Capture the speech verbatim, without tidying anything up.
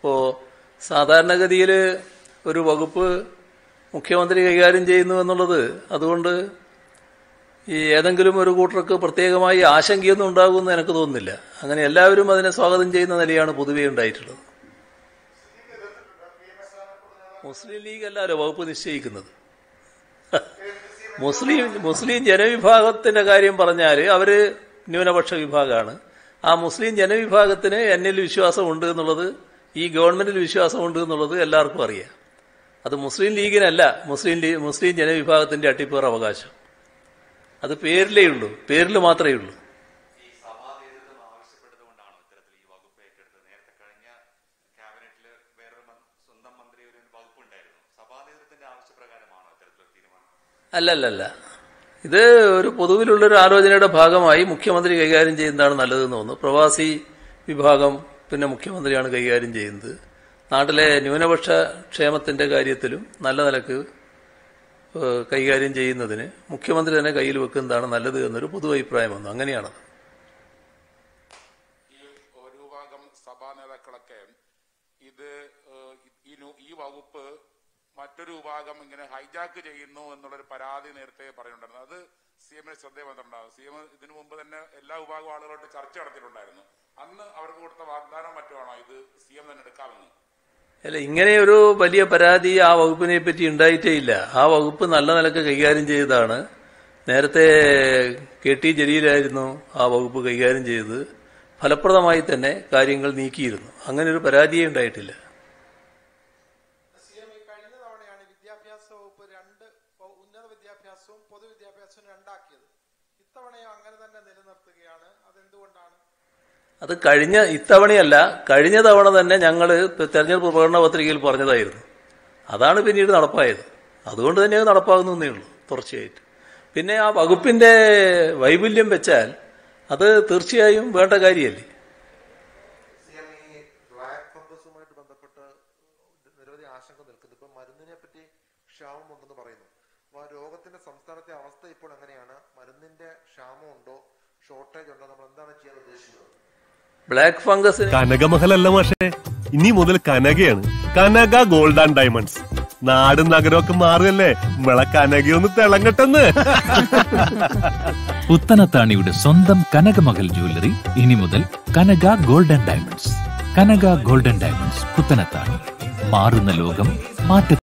അപ്പോൾ സാധാരണഗതിയിൽ ഒരു വകുപ്പ് മുഖ്യമന്ത്രി കൈകാര്യം ചെയ്യുന്നു എന്നുള്ളത് അതുകൊണ്ട് ഈ ഏതെങ്കിലും ഒരു കൂട്ടർക്ക് പ്രത്യേകമായി ആശങ്കയൊന്നും ഉണ്ടാകുമെന്ന് എനിക്ക് തോന്നുന്നില്ല. അങ്ങനെ എല്ലാവരും അതിനെ സ്വാഗതം ചെയ്യുന്ന നിലയാണ് പൊതുവെ ഉണ്ടായിട്ടുള്ളത്. മുസ്ലിം ലീഗ് അല്ലല്ലോ വകുപ്പ് നിശ്ചയിക്കുന്നത്. മുസ്ലിം മുസ്ലിം ജനവിഭാഗത്തിന്റെ കാര്യം പറഞ്ഞാൽ അവര് ന്യൂനപക്ഷ വിഭാഗമാണ്. ആ മുസ്ലിം ജനവിഭാഗത്തിന് എന്നിൽ വിശ്വാസമുണ്ട് എന്നുള്ളത്, ഈ ഗവൺമെന്റിൽ വിശ്വാസമുണ്ട് എന്നുള്ളത് എല്ലാവർക്കും അറിയാം. അത് മുസ്ലിം ലീഗിനല്ല മുസ്ലിം മുസ്ലിം ജനവിഭാഗത്തിന്റെ അട്ടിപ്പേർ അവകാശം. അത് പേരിലേ ഉള്ളൂ, പേരിൽ മാത്രമേ ഉള്ളൂ. അല്ലല്ലല്ല, ഇത് ഒരു പൊതുവിലുള്ളൊരു ആലോചനയുടെ ഭാഗമായി മുഖ്യമന്ത്രി കൈകാര്യം ചെയ്യുന്നതാണ് നല്ലതെന്ന് തോന്നുന്നു. പ്രവാസി വിഭാഗം പിന്നെ മുഖ്യമന്ത്രിയാണ് കൈകാര്യം ചെയ്യുന്നത്. നാട്ടിലെ ന്യൂനപക്ഷ ക്ഷേമത്തിന്റെ കാര്യത്തിലും നല്ല നിലക്ക് കൈകാര്യം ചെയ്യുന്നതിന് മുഖ്യമന്ത്രി തന്നെ കയ്യിൽ വെക്കുന്നതാണ് നല്ലത് എന്നൊരു പൊതു അഭിപ്രായം വന്നു. അങ്ങനെയാണത്. ഈ ഒരു ഭാഗം സഭാ നേതാക്കളൊക്കെ ഇത് ഈ വകുപ്പ് മറ്റൊരു വിഭാഗം ഇങ്ങനെ ഹൈജാക്ക് ചെയ്യുന്നു എന്നുള്ളൊരു പരാതി നേരത്തെ പറയുന്നുണ്ടായിരുന്നു. അത് സി എമ്മിന് ശ്രദ്ധയിൽ വന്നിട്ടുണ്ടാകും. സി എം ഇതിനു മുമ്പ് തന്നെ എല്ലാ വിഭാഗം ആളുകളായിട്ട് ചർച്ച നടത്തിയിട്ടുണ്ടായിരുന്നു. അന്ന് അവർക്ക് കൊടുത്ത വാഗ്ദാനം മറ്റുമാണോ ഇത് സി എം തന്നെ എടുക്കാമെന്ന്? അല്ല, ഇങ്ങനെയൊരു വലിയ പരാതി ആ വകുപ്പിനെ പറ്റി ഉണ്ടായിട്ടേ ഇല്ല. ആ വകുപ്പ് നല്ല നിലക്ക് കൈകാര്യം ചെയ്തതാണ്. നേരത്തെ കെ ടി ജലീലായിരുന്നു ആ വകുപ്പ് കൈകാര്യം ചെയ്തത്. ഫലപ്രദമായി തന്നെ കാര്യങ്ങൾ നീക്കിയിരുന്നു. അങ്ങനെ ഒരു പരാതിയേ ഉണ്ടായിട്ടില്ല. ഉന്നത വിദ്യാഭ്യാസവും പൊതുവിദ്യാഭ്യാസവും രണ്ടാക്കിയത് ഇത്തവണയും അങ്ങനെ തന്നെ നിലനിർത്തുകയാണ്. അതെന്തുകൊണ്ടാണ്? അത് കഴിഞ്ഞ ഇത്തവണയല്ല, കഴിഞ്ഞ തവണ തന്നെ ഞങ്ങൾ തെരഞ്ഞെടുപ്പ് പ്രകടന പത്രികയിൽ പറഞ്ഞതായിരുന്നു. അതാണ് പിന്നീട് നടപ്പായത്. അതുകൊണ്ട് തന്നെ അത് നടപ്പാകുന്നേ ഉള്ളൂ തുടർച്ചയായിട്ട്. പിന്നെ ആ വകുപ്പിന്റെ വൈപുല്യം വെച്ചാൽ അത് തീർച്ചയായും വേണ്ട കാര്യമല്ലേ. ബ്ലാക്ക് ഫംഗസുമായിട്ട് ബന്ധപ്പെട്ട് നിരവധി ആശങ്ക നിൽക്കുന്നു. ഇപ്പൊ മരുന്നിനെ പറ്റി ക്ഷാമം ഉണ്ടെന്ന് പറയുന്നു. അപ്പൊ ആ രോഗത്തിന്റെ സംസ്ഥാനത്തെ അവസ്ഥ ഇപ്പോൾ എങ്ങനെയാണ്? മരുന്നിന്റെ ക്ഷാമം ഉണ്ടോ, ഷോർട്ടേജ് ഉണ്ടോ? നമ്മൾ എന്താണ് ചെയ്യാൻ ഉദ്ദേശിക്കുന്നത്? ബ്ലാക്ക് ഫംഗസ് കനകമഹലല്ല പക്ഷേ, ഇനി മുതൽ കനകയാണ്. Kanaka gold and diamonds. നാടും നഗരമൊക്കെ മാറുകയല്ലേ, നമ്മളെ കനകയൊന്ന് തിളങ്ങട്ടെന്ന്. പുത്തനത്താണിയുടെ സ്വന്തം കനകമഹൽ ജ്വല്ലറി ഇനി മുതൽ Kanaka gold and diamonds. Kanaka gold and diamonds, Puthanathani. മാറുന്ന ലോകം മാറ്റ